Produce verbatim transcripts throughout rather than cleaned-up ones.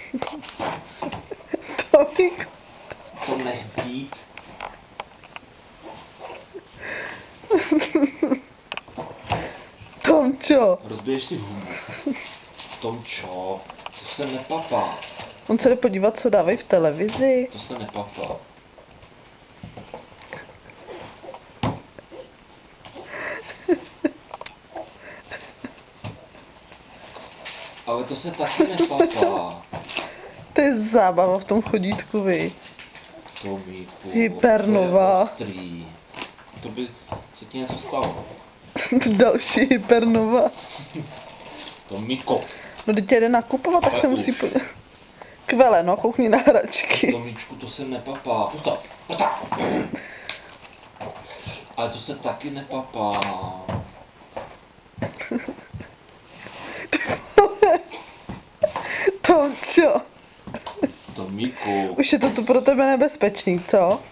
Tomíku. To nech být. Tomčo. Rozbiješ si hubu. Tomčo, to se nepapá. On se jde podívat, co dávají v televizi. To se nepapá. Ale to se taky nepapá. To je zábava v tom chodítku, vy. Tomíku, Hypernova. to je ostrý. To by se ti něco stalo. Další hypernova. Tomíko, No, když jde nakupovat, tak Ale se už. musí podívat. Kvele, no, koukni na hračky. Tomíčku, to se nepapá. Postav, postav. Ale to se taky nepapá. Tomčo. Tomíku. Už je to tu pro tebe nebezpečný, co?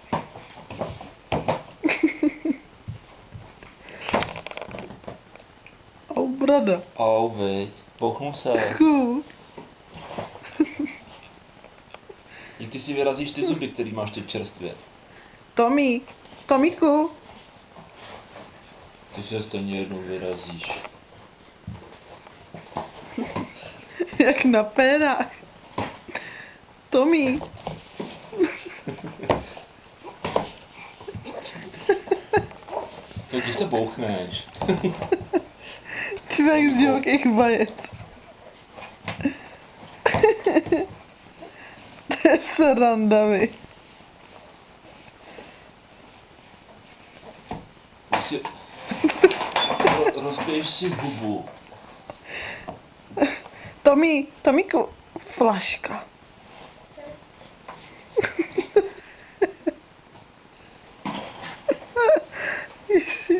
Au, brada. Au, viď. Bouchnul se. Ků. Jak ty si vyrazíš ty zuby, který máš teď čerstvě? Tomí. Tomíku. Ty si je stejně jednou vyrazíš. Jak na pénách. Tomí. Jo, když se bouchneš. Ty jak z divokých vajec. To je sranda, vy. Když si... Ro- rozbiješ si hubu. Tomí, Tomíku, flaška. Ježiš.